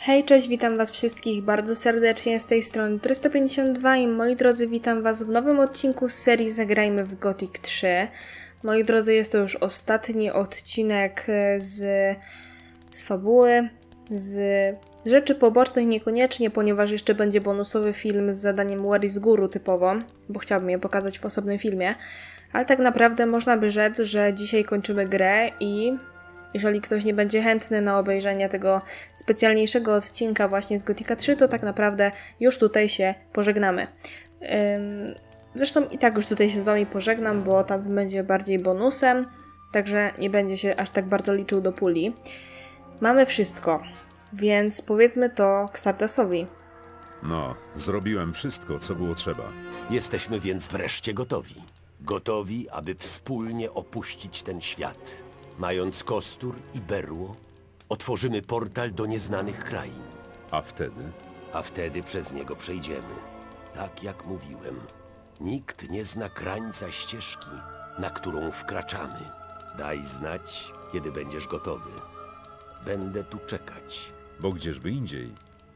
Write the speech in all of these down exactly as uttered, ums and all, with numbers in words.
Hej, cześć, witam was wszystkich bardzo serdecznie z tej strony trzysta pięćdziesiąt dwa i moi drodzy, witam was w nowym odcinku z serii Zagrajmy w Gothic trzy. Moi drodzy, jest to już ostatni odcinek z, z fabuły, z rzeczy pobocznych niekoniecznie, ponieważ jeszcze będzie bonusowy film z zadaniem Where is Guru typowo, bo chciałabym je pokazać w osobnym filmie. Ale tak naprawdę można by rzec, że dzisiaj kończymy grę i jeżeli ktoś nie będzie chętny na obejrzenie tego specjalniejszego odcinka właśnie z Gothica trzy, to tak naprawdę już tutaj się pożegnamy. Zresztą i tak już tutaj się z wami pożegnam, bo tam będzie bardziej bonusem, także nie będzie się aż tak bardzo liczył do puli. Mamy wszystko, więc powiedzmy to Xardasowi. No, zrobiłem wszystko, co było trzeba. Jesteśmy więc wreszcie gotowi. Gotowi, aby wspólnie opuścić ten świat. Mając kostur i berło, otworzymy portal do nieznanych krain. A wtedy? A wtedy przez niego przejdziemy. Tak jak mówiłem, nikt nie zna krańca ścieżki, na którą wkraczamy. Daj znać, kiedy będziesz gotowy. Będę tu czekać. Bo gdzieżby indziej.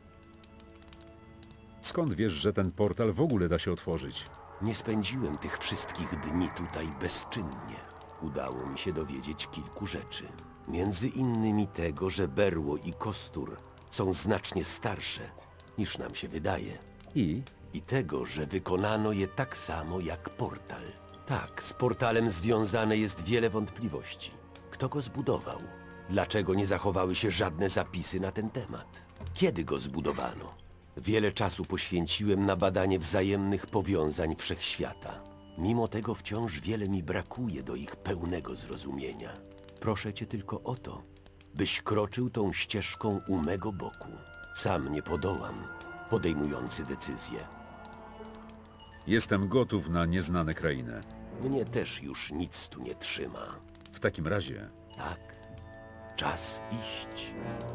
Skąd wiesz, że ten portal w ogóle da się otworzyć? Nie spędziłem tych wszystkich dni tutaj bezczynnie. Udało mi się dowiedzieć kilku rzeczy. Między innymi tego, że berło i kostur są znacznie starsze, niż nam się wydaje. I? I tego, że wykonano je tak samo jak portal. Tak, z portalem związane jest wiele wątpliwości. Kto go zbudował? Dlaczego nie zachowały się żadne zapisy na ten temat? Kiedy go zbudowano? Wiele czasu poświęciłem na badanie wzajemnych powiązań wszechświata. Mimo tego wciąż wiele mi brakuje do ich pełnego zrozumienia. Proszę cię tylko o to, byś kroczył tą ścieżką u mego boku. Sam nie podołam, podejmujący decyzje. Jestem gotów na nieznane krainy. Mnie też już nic tu nie trzyma. W takim razie... Tak, czas iść.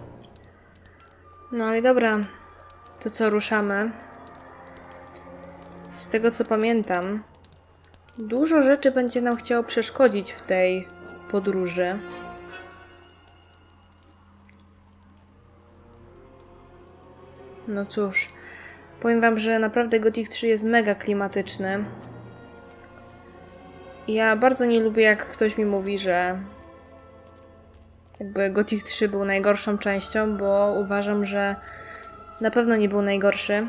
No i dobra, to co, ruszamy? Z tego co pamiętam, dużo rzeczy będzie nam chciało przeszkodzić w tej podróży. No cóż, powiem wam, że naprawdę Gothic trzy jest mega klimatyczny. Ja bardzo nie lubię, jak ktoś mi mówi, że jakby Gothic trzy był najgorszą częścią, bo uważam, że na pewno nie był najgorszy.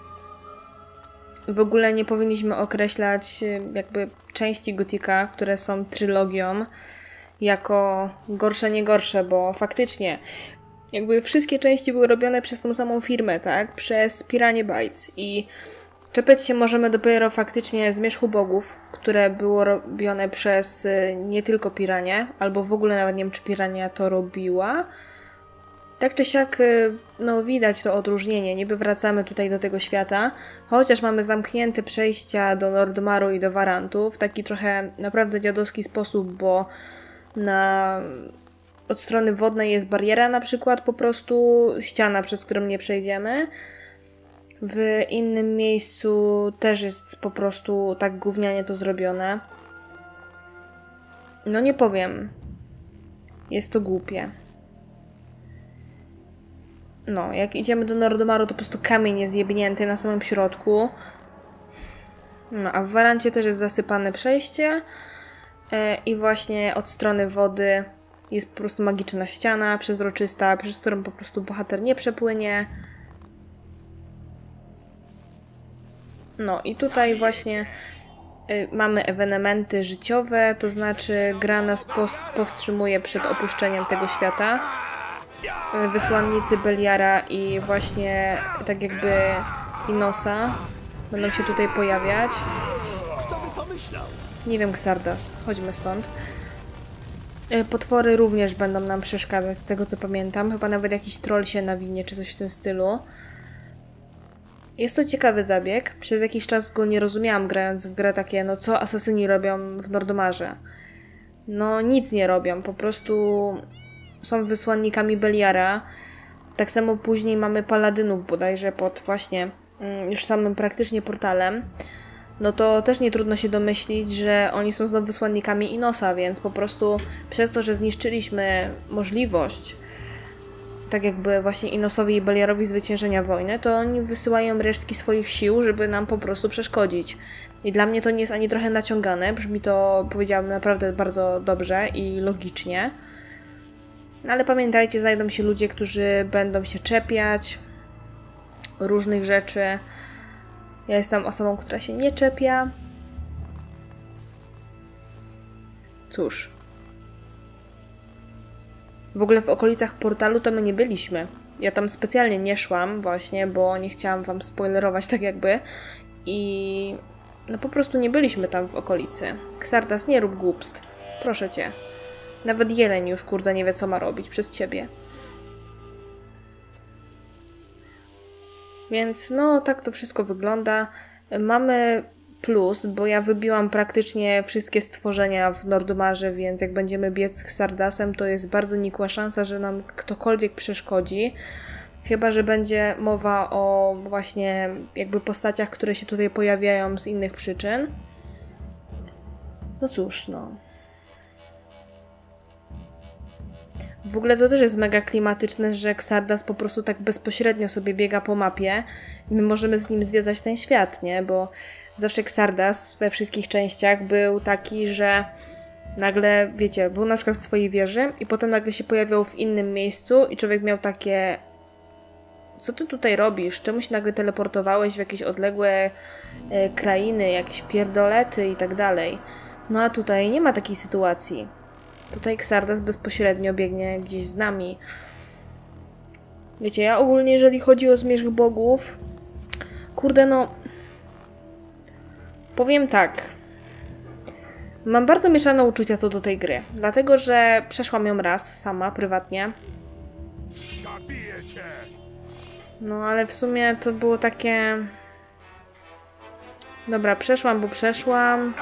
W ogóle nie powinniśmy określać jakby części Gothica, które są trylogią, jako gorsze, nie gorsze, bo faktycznie jakby wszystkie części były robione przez tą samą firmę, tak? Przez Piranie Bytes i czepiać się możemy dopiero faktycznie Zmierzchu Bogów, które było robione przez nie tylko Piranię, albo w ogóle nawet nie wiem, czy Pirania to robiła. Tak czy siak, no widać to odróżnienie, niby wracamy tutaj do tego świata, chociaż mamy zamknięte przejścia do Nordmaru i do Warantu w taki trochę naprawdę dziadowski sposób, bo na... od strony wodnej jest bariera na przykład, po prostu ściana, przez którą nie przejdziemy. W innym miejscu też jest po prostu tak gównianie to zrobione. No nie powiem, jest to głupie. No, jak idziemy do Nordmaru, to po prostu kamień jest jebnięty na samym środku. No, a w Warancie też jest zasypane przejście. Yy, I właśnie od strony wody jest po prostu magiczna ściana, przezroczysta, przez którą po prostu bohater nie przepłynie. No i tutaj właśnie yy, mamy ewenementy życiowe, to znaczy gra nas powstrzymuje przed opuszczeniem tego świata. Wysłannicy Beliara i właśnie tak jakby Inosa będą się tutaj pojawiać. Kto by pomyślał? Nie wiem, Xardas, chodźmy stąd. Potwory również będą nam przeszkadzać, z tego co pamiętam. Chyba nawet jakiś troll się nawinie, czy coś w tym stylu. Jest to ciekawy zabieg. Przez jakiś czas go nie rozumiałam, grając w grę takie, no co asasyni robią w Nordmarze? No nic nie robią, po prostu są wysłannikami Beliara. Tak samo później mamy paladynów bodajże pod właśnie już samym praktycznie portalem. No to też nie trudno się domyślić, że oni są znowu wysłannikami Inosa, więc po prostu przez to, że zniszczyliśmy możliwość tak jakby właśnie Inosowi i Belierowi zwyciężenia wojny, to oni wysyłają resztki swoich sił, żeby nam po prostu przeszkodzić. I dla mnie to nie jest ani trochę naciągane, brzmi to, powiedziałam, naprawdę bardzo dobrze i logicznie. Ale pamiętajcie, znajdą się ludzie, którzy będą się czepiać różnych rzeczy. Ja jestem osobą, która się nie czepia. Cóż. W ogóle w okolicach portalu to my nie byliśmy. Ja tam specjalnie nie szłam właśnie, bo nie chciałam wam spoilerować tak jakby. I no po prostu nie byliśmy tam w okolicy. Xardas, nie rób głupstw. Proszę cię. Nawet jeleń już kurde nie wie co ma robić przez ciebie. Więc no tak to wszystko wygląda. Mamy plus, bo ja wybiłam praktycznie wszystkie stworzenia w Nordmarze, więc jak będziemy biec z Xardasem, to jest bardzo nikła szansa, że nam ktokolwiek przeszkodzi. Chyba że będzie mowa o właśnie jakby postaciach, które się tutaj pojawiają z innych przyczyn. No cóż, no. W ogóle to też jest mega klimatyczne, że Xardas po prostu tak bezpośrednio sobie biega po mapie i my możemy z nim zwiedzać ten świat, nie? Bo zawsze Xardas we wszystkich częściach był taki, że nagle, wiecie, był na przykład w swojej wieży i potem nagle się pojawiał w innym miejscu i człowiek miał takie: co ty tutaj robisz? Czemu się nagle teleportowałeś w jakieś odległe e, krainy, jakieś pierdolety i tak dalej? No a tutaj nie ma takiej sytuacji. Tutaj Xardas bezpośrednio biegnie gdzieś z nami. Wiecie, ja ogólnie jeżeli chodzi o Zmierzch Bogów, kurde no, powiem tak. Mam bardzo mieszane uczucia co do tej gry, dlatego że przeszłam ją raz sama, prywatnie. No ale w sumie to było takie... Dobra, przeszłam, bo przeszłam.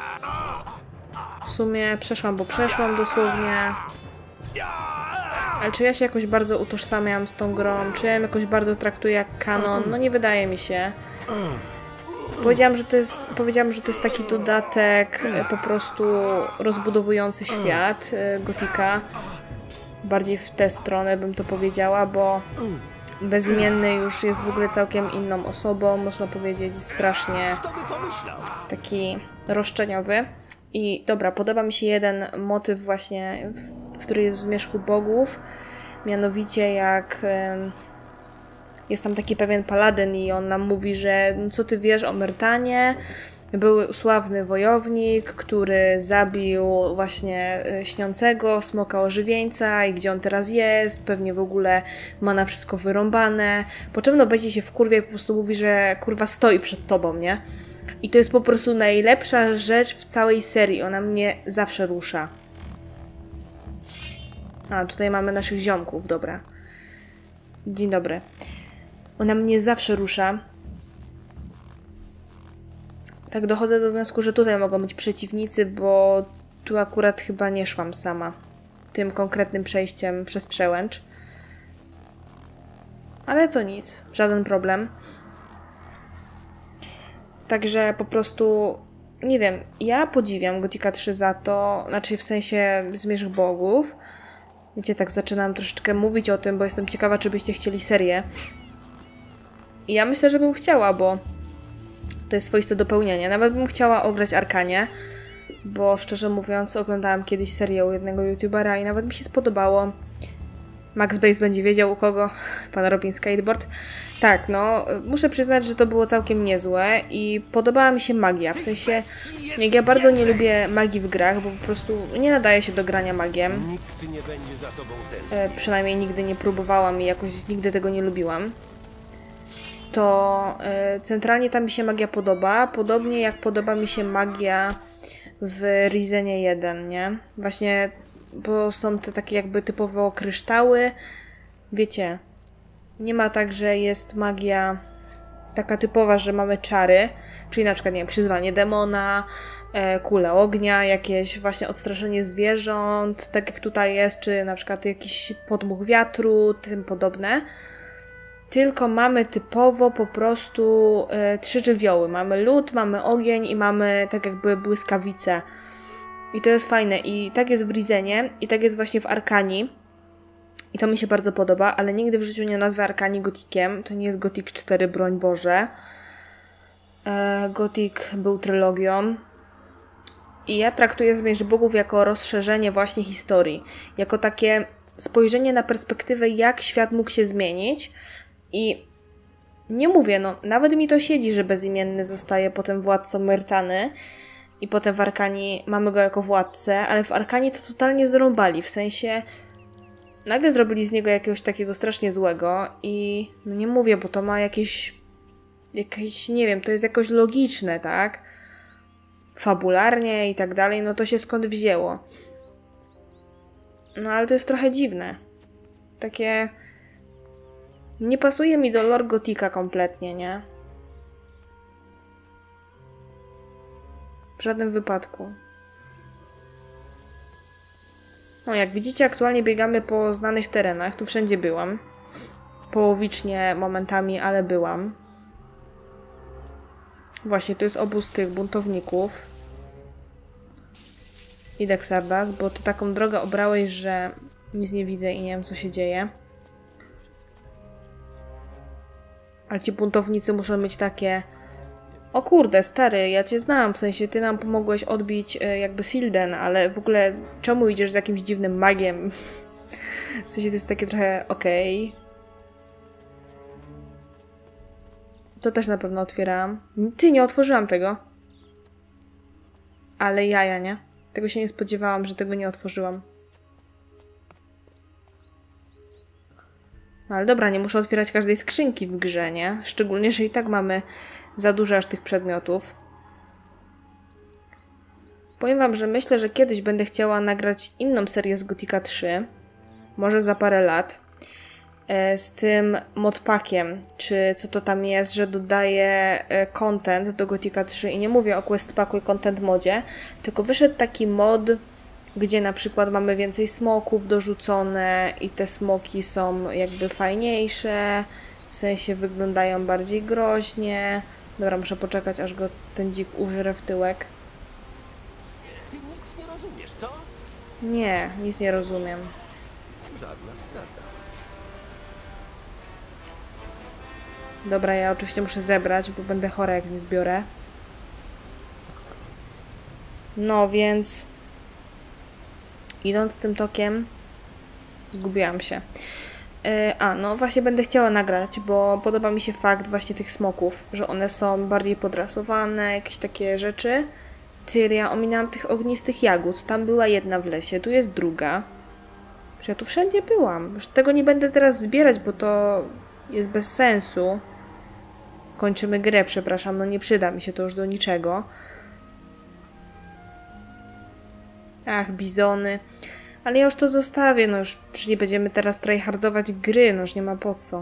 W sumie przeszłam, bo przeszłam dosłownie. Ale czy ja się jakoś bardzo utożsamiam z tą grą? Czy ja ją jakoś bardzo traktuję jak kanon? No nie wydaje mi się. Powiedziałam, że to jest, powiedziałam, że to jest taki dodatek po prostu rozbudowujący świat Gotika. Bardziej w tę stronę bym to powiedziała, bo Bezimienny już jest w ogóle całkiem inną osobą, można powiedzieć, strasznie taki roszczeniowy. I dobra, podoba mi się jeden motyw właśnie, który jest w Zmierzchu Bogów, mianowicie jak y, jest tam taki pewien paladyn i on nam mówi, że no co ty wiesz o Myrtanie? Był sławny wojownik, który zabił właśnie śniącego smoka ożywieńca i gdzie on teraz jest, pewnie w ogóle ma na wszystko wyrąbane, po czym no będzie się wkurwia i po prostu mówi, że kurwa stoi przed tobą, nie? I to jest po prostu najlepsza rzecz w całej serii, ona mnie zawsze rusza. A, tutaj mamy naszych ziomków, dobra. Dzień dobry. Ona mnie zawsze rusza. Tak dochodzę do wniosku, że tutaj mogą być przeciwnicy, bo tu akurat chyba nie szłam sama. Tym konkretnym przejściem przez przełęcz. Ale to nic, żaden problem. Także po prostu, nie wiem, ja podziwiam Gotika trzy za to, znaczy w sensie Zmierzch Bogów. Wiecie, tak zaczynam troszeczkę mówić o tym, bo jestem ciekawa, czy byście chcieli serię. I ja myślę, że bym chciała, bo to jest swoiste dopełnienie. Nawet bym chciała ograć Arkanie, bo szczerze mówiąc oglądałam kiedyś serię u jednego youtubera i nawet mi się spodobało. Max Base będzie wiedział u kogo, pan Robin Skateboard. Tak, no, muszę przyznać, że to było całkiem niezłe i podobała mi się magia. W sensie, jak ja bardzo nie lubię magii w grach, bo po prostu nie nadaje się do grania magiem. Nikt nie będzie za tobą tęsknił. E, przynajmniej nigdy nie próbowałam i jakoś nigdy tego nie lubiłam. To y, centralnie ta mi się magia podoba, podobnie jak podoba mi się magia w Risenie jeden, nie? Właśnie, bo są te takie jakby typowo kryształy, wiecie, nie ma tak, że jest magia taka typowa, że mamy czary, czyli na przykład, nie wiem, przyzwanie demona, e, kule ognia, jakieś właśnie odstraszenie zwierząt, tak jak tutaj jest, czy na przykład jakiś podmuch wiatru, tym podobne. Tylko mamy typowo po prostu y, trzy żywioły. Mamy lód, mamy ogień i mamy tak jakby błyskawice. I to jest fajne. I tak jest w Risenie i tak jest właśnie w Arkanii. I to mi się bardzo podoba, ale nigdy w życiu nie nazwę Arkanii Gothikiem. To nie jest Gothic cztery, broń Boże. E, Gothic był trylogią. I ja traktuję Zmierzch Bogów jako rozszerzenie właśnie historii. Jako takie spojrzenie na perspektywę, jak świat mógł się zmienić. I nie mówię, no nawet mi to siedzi, że bezimienny zostaje potem władcą Myrtany. I potem w Arkanii mamy go jako władcę, ale w Arkanii to totalnie zrąbali. W sensie nagle zrobili z niego jakiegoś takiego strasznie złego i no nie mówię, bo to ma jakieś, jakieś, nie wiem, to jest jakoś logiczne, tak? Fabularnie i tak dalej, no to się skąd wzięło. No ale to jest trochę dziwne. Takie... Nie pasuje mi do lore Gotika kompletnie, nie? W żadnym wypadku. No, jak widzicie, aktualnie biegamy po znanych terenach. Tu wszędzie byłam. Połowicznie momentami, ale byłam. Właśnie, to jest obóz tych buntowników. Idę Xardas, bo ty taką drogę obrałeś, że nic nie widzę i nie wiem, co się dzieje. Ale ci buntownicy muszą mieć takie... O kurde, stary, ja cię znam, w sensie ty nam pomogłeś odbić e, jakby Silden, ale w ogóle czemu idziesz z jakimś dziwnym magiem? W sensie to jest takie trochę okej. Okay. To też na pewno otwierałam. Ty, nie otworzyłam tego. Ale jaja, nie? Tego się nie spodziewałam, że tego nie otworzyłam. No ale dobra, nie muszę otwierać każdej skrzynki w grze, nie? Szczególnie, że i tak mamy za dużo aż tych przedmiotów. Powiem wam, że myślę, że kiedyś będę chciała nagrać inną serię z Gothica trzy. Może za parę lat. E, z tym modpackiem, czy co to tam jest, że dodaje e, content do Gothica trzy. I nie mówię o questpacku i content modzie, tylko wyszedł taki mod, gdzie na przykład mamy więcej smoków dorzucone i te smoki są jakby fajniejsze, w sensie wyglądają bardziej groźnie. Dobra, muszę poczekać, aż go ten dzik użre w tyłek. Ty nic nie rozumiesz, co? Nie, nic nie rozumiem. Żadna strata. Dobra, ja oczywiście muszę zebrać, bo będę chora, jak nie zbiorę. No więc... Idąc tym tokiem, zgubiłam się. Yy, a, no właśnie będę chciała nagrać, bo podoba mi się fakt właśnie tych smoków, że one są bardziej podrasowane, jakieś takie rzeczy. Ty, ja ominęłam tych ognistych jagód. Tam była jedna w lesie, tu jest druga. Przecież ja tu wszędzie byłam. Już tego nie będę teraz zbierać, bo to jest bez sensu. Kończymy grę, przepraszam, no nie przyda mi się to już do niczego. Ach, bizony. Ale ja już to zostawię, no już nie będziemy teraz tryhardować gry, no już nie ma po co.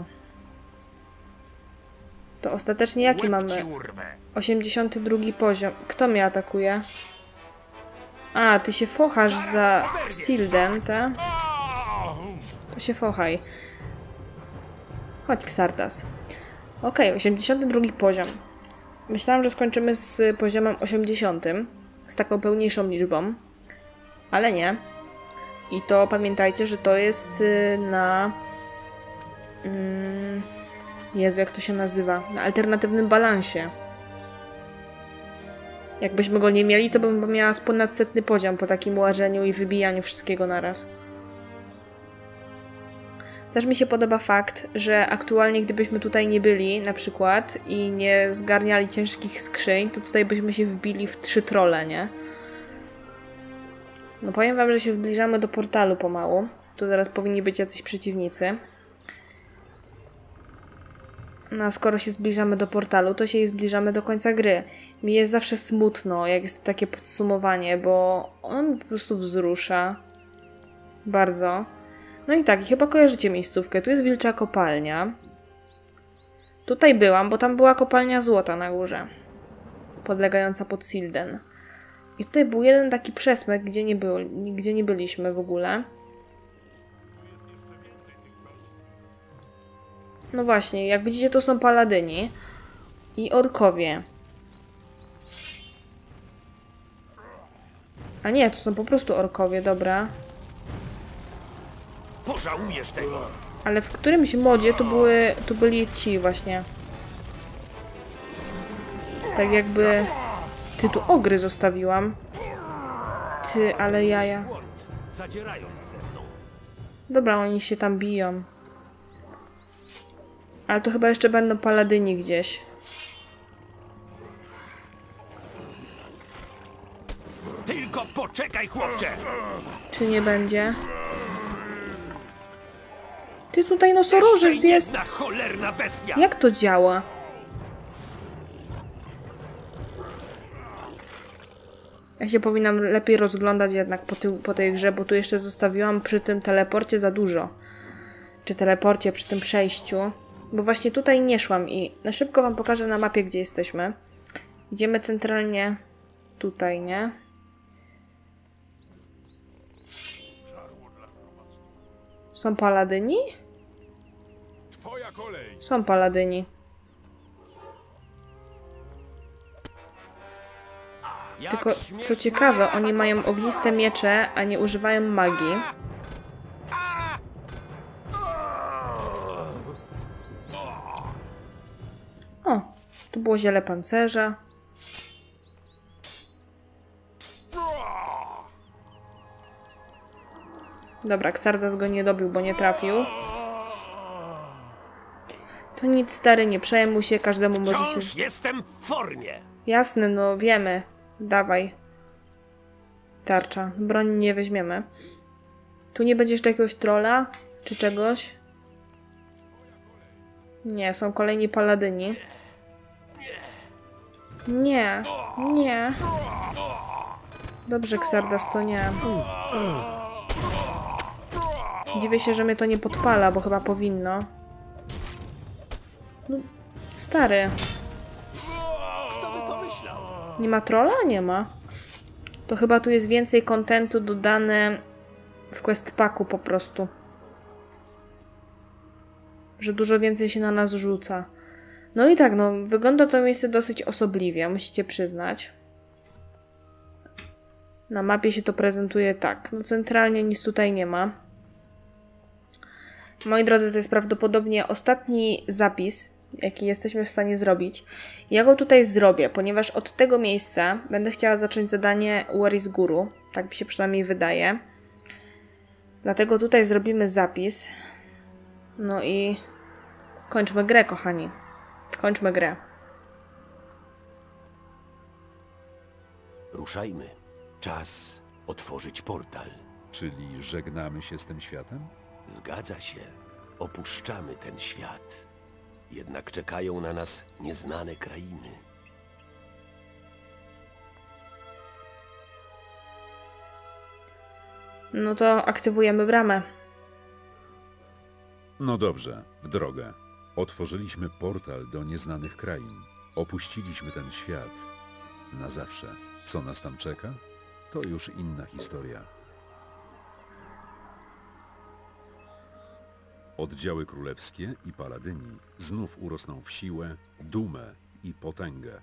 To ostatecznie jaki mamy? osiemdziesiąty drugi poziom. Kto mnie atakuje? A, ty się fochasz za Silden, ta? To się fochaj. Chodź, Xardas. Okej, okay, osiemdziesiąty drugi poziom. Myślałam, że skończymy z poziomem osiemdziesiątym. Z taką pełniejszą liczbą. Ale nie. I to pamiętajcie, że to jest na... Mm, Jezu, jak to się nazywa? Na alternatywnym balansie. Jakbyśmy go nie mieli, to bym miała ponadsetny poziom po takim łażeniu i wybijaniu wszystkiego naraz. Też mi się podoba fakt, że aktualnie gdybyśmy tutaj nie byli, na przykład, i nie zgarniali ciężkich skrzyń, to tutaj byśmy się wbili w trzy trolle, nie? No powiem wam, że się zbliżamy do portalu pomału. Tu zaraz powinni być jacyś przeciwnicy. No a skoro się zbliżamy do portalu, to się i zbliżamy do końca gry. Mi jest zawsze smutno, jak jest to takie podsumowanie, bo ono mi po prostu wzrusza. Bardzo. No i tak, chyba kojarzycie miejscówkę. Tu jest wilcza kopalnia. Tutaj byłam, bo tam była kopalnia złota na górze. Podlegająca pod Silden. I tutaj był jeden taki przesmyk, gdzie nie, był, gdzie nie byliśmy w ogóle. No właśnie, jak widzicie, to są paladyni i orkowie. A nie, to są po prostu orkowie, dobra. pożałujesz tego! Ale w którymś modzie tu były, tu byli ci właśnie. Tak jakby... Ty, tu ogry zostawiłam. Ty, ale jaja. Zadzierając ze mną. Dobra, oni się tam biją. Ale to chyba jeszcze będą paladyni gdzieś. Tylko poczekaj, chłopcze! Czy nie będzie? Ty, tutaj nosorożec Jeszcze jest! jedna cholerna bestia! Jak to działa? Ja się powinnam lepiej rozglądać jednak po, ty po tej grze, bo tu jeszcze zostawiłam przy tym teleporcie za dużo. Czy teleporcie, przy tym przejściu. Bo właśnie tutaj nie szłam i na szybko wam pokażę na mapie, gdzie jesteśmy. Idziemy centralnie tutaj, nie? Są paladyni? Twoja kolej. Są paladyni. Jak Tylko, śmiesz co ciekawe, oni mają ogniste miecze, a nie używają magii. O, tu było ziele pancerza. Dobra, Xardas go nie dobił, bo nie trafił. To nic, stary, nie przejmuj się, każdemu może się... Wciąż jestem w formie! Jasne, no wiemy. Dawaj. Tarcza. Broń nie weźmiemy. Tu nie będzie jeszcze jakiegoś trolla? Czy czegoś? Nie, są kolejni paladyni. Nie, nie. Dobrze, Xardas, to nie. Dziwię się, że mnie to nie podpala, bo chyba powinno. No, stary. Kto by pomyślał? Nie ma trolla? Nie ma. To chyba tu jest więcej kontentu dodane w quest packu po prostu. Że dużo więcej się na nas rzuca. No i tak, no, wygląda to miejsce dosyć osobliwie, musicie przyznać. Na mapie się to prezentuje tak. No centralnie nic tutaj nie ma. Moi drodzy, to jest prawdopodobnie ostatni zapis, jaki jesteśmy w stanie zrobić. Ja go tutaj zrobię, ponieważ od tego miejsca będę chciała zacząć zadanie Where is Guru. Tak mi się przynajmniej wydaje. Dlatego tutaj zrobimy zapis. No i kończmy grę, kochani. Kończmy grę. Ruszajmy. Czas otworzyć portal. Czyli żegnamy się z tym światem? Zgadza się. Opuszczamy ten świat. Jednak czekają na nas nieznane krainy. No to aktywujemy bramę. No dobrze, w drogę. Otworzyliśmy portal do nieznanych krain. Opuściliśmy ten świat. Na zawsze. Co nas tam czeka? To już inna historia. Oddziały królewskie i paladyni znów urosną w siłę, dumę i potęgę.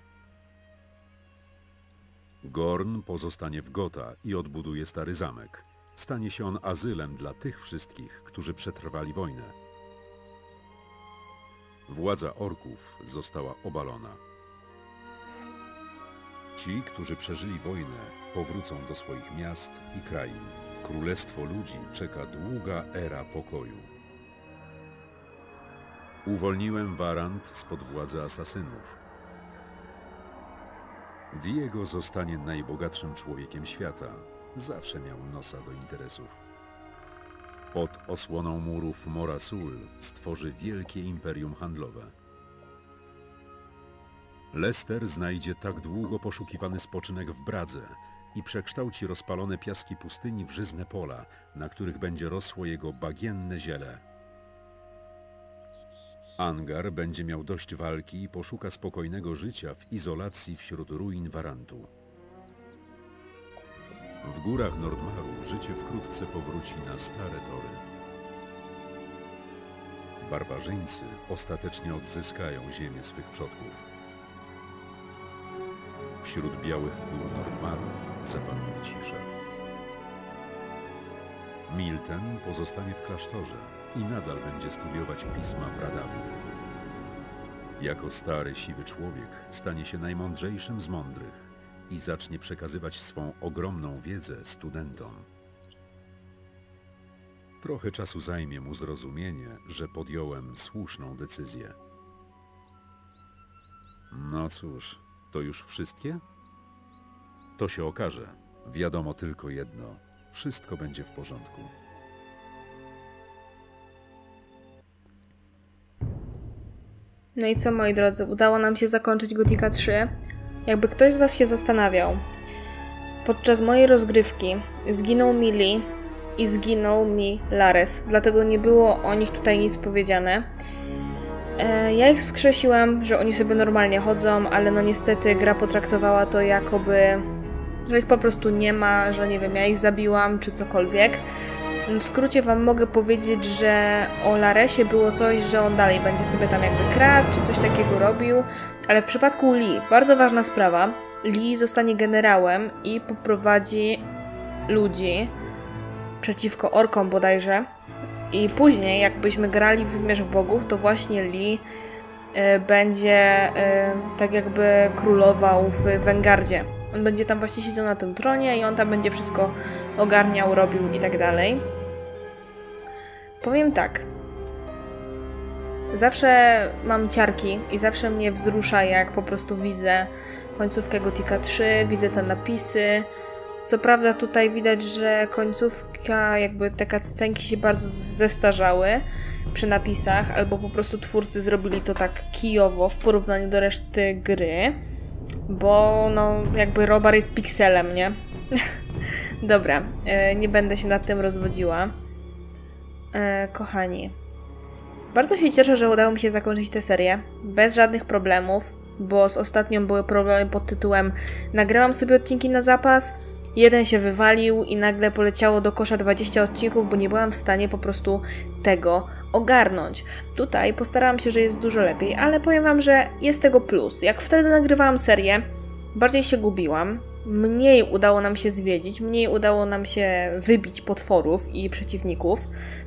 Gorn pozostanie w Gotha i odbuduje stary zamek. Stanie się on azylem dla tych wszystkich, którzy przetrwali wojnę. Władza orków została obalona. Ci, którzy przeżyli wojnę, powrócą do swoich miast i krain. Królestwo ludzi czeka długa era pokoju. Uwolniłem Warant spod władzy asasynów. Diego zostanie najbogatszym człowiekiem świata. Zawsze miał nosa do interesów. Pod osłoną murów Morasul stworzy wielkie imperium handlowe. Lester znajdzie tak długo poszukiwany spoczynek w Bradze i przekształci rozpalone piaski pustyni w żyzne pola, na których będzie rosło jego bagienne ziele. Angar będzie miał dość walki i poszuka spokojnego życia w izolacji wśród ruin Warantu. W górach Nordmaru życie wkrótce powróci na stare tory. Barbarzyńcy ostatecznie odzyskają ziemię swych przodków. Wśród białych gór Nordmaru zapanuje cisza. Milten pozostanie w klasztorze i nadal będzie studiować pisma pradawne. Jako stary, siwy człowiek stanie się najmądrzejszym z mądrych i zacznie przekazywać swą ogromną wiedzę studentom. Trochę czasu zajmie mu zrozumienie, że podjąłem słuszną decyzję. No cóż, to już wszystkie? To się okaże. Wiadomo tylko jedno. Wszystko będzie w porządku. No i co, moi drodzy, udało nam się zakończyć Gothica trzy. Jakby ktoś z was się zastanawiał, podczas mojej rozgrywki zginął mi Lee i zginął mi Lares, dlatego nie było o nich tutaj nic powiedziane. E, ja ich wskrzesiłam, że oni sobie normalnie chodzą, ale no niestety gra potraktowała to jakoby, że ich po prostu nie ma, że nie wiem, ja ich zabiłam czy cokolwiek. W skrócie wam mogę powiedzieć, że o Laresie było coś, że on dalej będzie sobie tam jakby kradł, czy coś takiego robił, ale w przypadku Lee, bardzo ważna sprawa, Lee zostanie generałem i poprowadzi ludzi przeciwko orkom bodajże i później jakbyśmy grali w Zmierzch Bogów, to właśnie Lee y, będzie y, tak jakby królował w Wengardzie. On będzie tam właśnie siedział na tym tronie i on tam będzie wszystko ogarniał, robił i tak dalej. Powiem tak. Zawsze mam ciarki i zawsze mnie wzrusza, jak po prostu widzę końcówkę Gothica trzy, widzę te napisy. Co prawda tutaj widać, że końcówka, jakby te cutscenki się bardzo zestarzały przy napisach, albo po prostu twórcy zrobili to tak kijowo w porównaniu do reszty gry. Bo no jakby Robar jest pikselem, nie? Dobra, e, nie będę się nad tym rozwodziła. E, kochani, bardzo się cieszę, że udało mi się zakończyć tę serię bez żadnych problemów, bo z ostatnią były problemy pod tytułem nagrałam sobie odcinki na zapas, jeden się wywalił i nagle poleciało do kosza dwadzieścia odcinków, bo nie byłam w stanie po prostu tego ogarnąć. Tutaj postarałam się, że jest dużo lepiej, ale powiem wam, że jest tego plus. Jak wtedy nagrywałam serię, bardziej się gubiłam, mniej udało nam się zwiedzić, mniej udało nam się wybić potworów i przeciwników.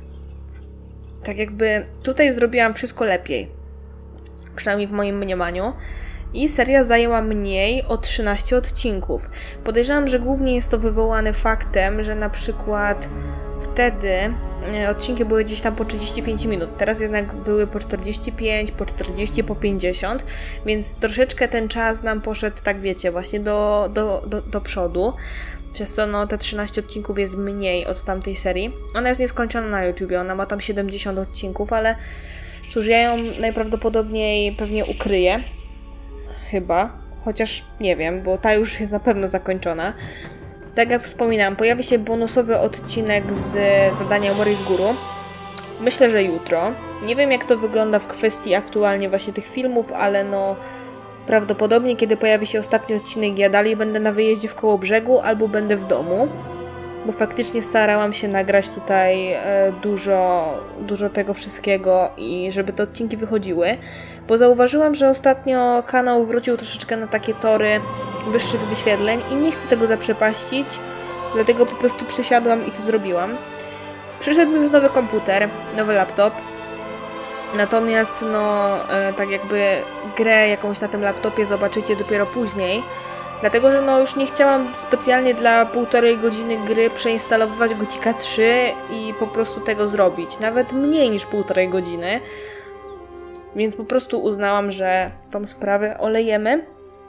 Tak jakby tutaj zrobiłam wszystko lepiej. Przynajmniej w moim mniemaniu. I seria zajęła mniej o trzynaście odcinków. Podejrzewam, że głównie jest to wywołane faktem, że na przykład wtedy odcinki były gdzieś tam po trzydzieści pięć minut. Teraz jednak były po czterdzieści pięć, po czterdzieści, po pięćdziesiąt, więc troszeczkę ten czas nam poszedł, tak wiecie, właśnie do, do, do, do przodu. Przez to no, te trzynaście odcinków jest mniej od tamtej serii. Ona jest nieskończona na YouTubie, ona ma tam siedemdziesiąt odcinków, ale cóż, ja ją najprawdopodobniej pewnie ukryję. Chyba, chociaż nie wiem, bo ta już jest na pewno zakończona. Tak jak wspominałam, pojawi się bonusowy odcinek z zadania Mori z góry. Myślę, że jutro. Nie wiem, jak to wygląda w kwestii aktualnie właśnie tych filmów, ale no prawdopodobnie, kiedy pojawi się ostatni odcinek, ja dalej będę na wyjeździe w Kołobrzegu albo będę w domu, bo faktycznie starałam się nagrać tutaj e, dużo, dużo tego wszystkiego i żeby te odcinki wychodziły, bo zauważyłam, że ostatnio kanał wrócił troszeczkę na takie tory wyższych wyświetleń i nie chcę tego zaprzepaścić, dlatego po prostu przysiadłam i to zrobiłam. Przyszedł już nowy komputer, nowy laptop, natomiast no e, tak jakby grę jakąś na tym laptopie zobaczycie dopiero później, dlatego, że no już nie chciałam specjalnie dla półtorej godziny gry przeinstalować Gothica trzy i po prostu tego zrobić. Nawet mniej niż półtorej godziny. Więc po prostu uznałam, że tą sprawę olejemy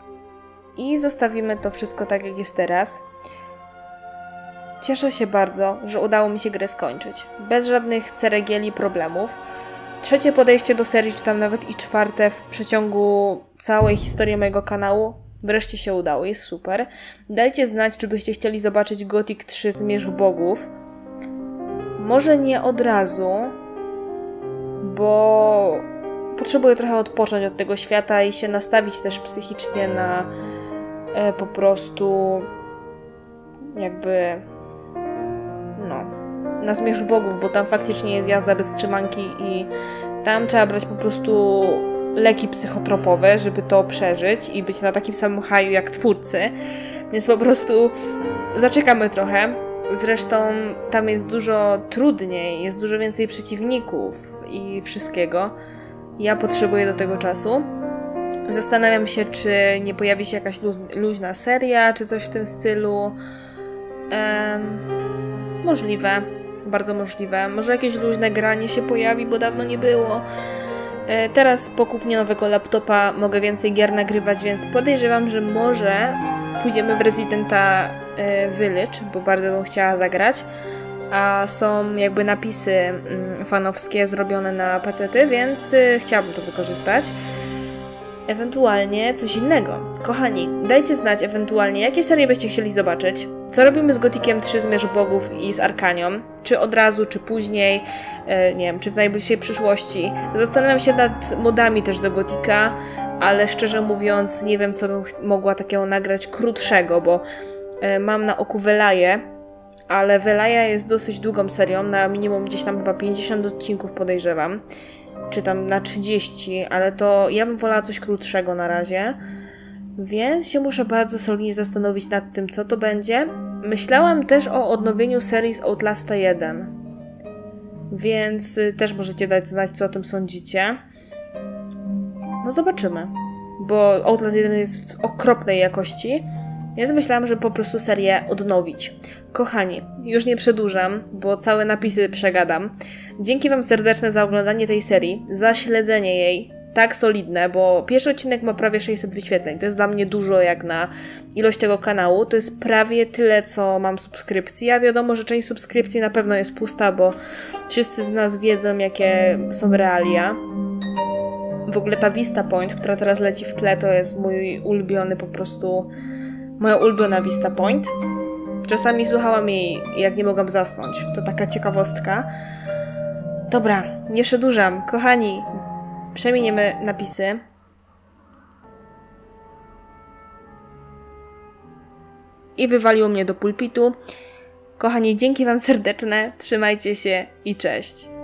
i zostawimy to wszystko tak, jak jest teraz. Cieszę się bardzo, że udało mi się grę skończyć. Bez żadnych ceregieli problemów. Trzecie podejście do serii, czy tam nawet i czwarte w przeciągu całej historii mojego kanału wreszcie się udało, jest super. Dajcie znać, czy byście chcieli zobaczyć Gothic trzy Zmierzch Bogów. Może nie od razu, bo potrzebuję trochę odpocząć od tego świata i się nastawić też psychicznie na e, po prostu jakby no, na Zmierzch Bogów, bo tam faktycznie jest jazda bez trzymanki i tam trzeba brać po prostu leki psychotropowe, żeby to przeżyć i być na takim samym haju jak twórcy. Więc po prostu zaczekamy trochę. Zresztą tam jest dużo trudniej, jest dużo więcej przeciwników i wszystkiego. Ja potrzebuję do tego czasu. Zastanawiam się, czy nie pojawi się jakaś luz, luźna seria, czy coś w tym stylu. Ehm, możliwe, bardzo możliwe. Może jakieś luźne granie się pojawi, bo dawno nie było. E, teraz po kupnie nowego laptopa mogę więcej gier nagrywać, więc podejrzewam, że może pójdziemy w Residenta e, Village, bo bardzo bym chciała zagrać. A są jakby napisy mm, fanowskie zrobione na pecety, więc y, chciałabym to wykorzystać. Ewentualnie coś innego. Kochani, dajcie znać ewentualnie, jakie serie byście chcieli zobaczyć. Co robimy z Gothikiem trzy Zmierzch Bogów i z Arkanią? Czy od razu, czy później, e, nie wiem, czy w najbliższej przyszłości. Zastanawiam się nad modami też do Gothika, ale szczerze mówiąc nie wiem, co bym mogła takiego nagrać krótszego, bo e, mam na oku Velaję, ale Velaja jest dosyć długą serią, na minimum gdzieś tam chyba pięćdziesiąt odcinków podejrzewam. Czy tam na trzydzieści, ale to ja bym wolała coś krótszego na razie. Więc się muszę bardzo solidnie zastanowić nad tym, co to będzie. Myślałam też o odnowieniu serii z Outlasta jeden. Więc też możecie dać znać, co o tym sądzicie. No zobaczymy. Bo Outlast jeden jest w okropnej jakości. Więc myślałam, że po prostu serię odnowić. Kochani, już nie przedłużam, bo całe napisy przegadam. Dzięki wam serdeczne za oglądanie tej serii, za śledzenie jej, tak solidne, bo pierwszy odcinek ma prawie sześćset wyświetleń. To jest dla mnie dużo jak na ilość tego kanału. To jest prawie tyle, co mam subskrypcji. A wiadomo, że część subskrypcji na pewno jest pusta, bo wszyscy z nas wiedzą, jakie są realia. W ogóle ta Vista Point, która teraz leci w tle, to jest mój ulubiony po prostu... Moja ulubiona Vista Point. Czasami słuchałam jej, jak nie mogłam zasnąć. To taka ciekawostka. Dobra, nie przedłużam. Kochani, przemieniemy napisy. I wywaliło mnie do pulpitu. Kochani, dzięki wam serdeczne. Trzymajcie się i cześć.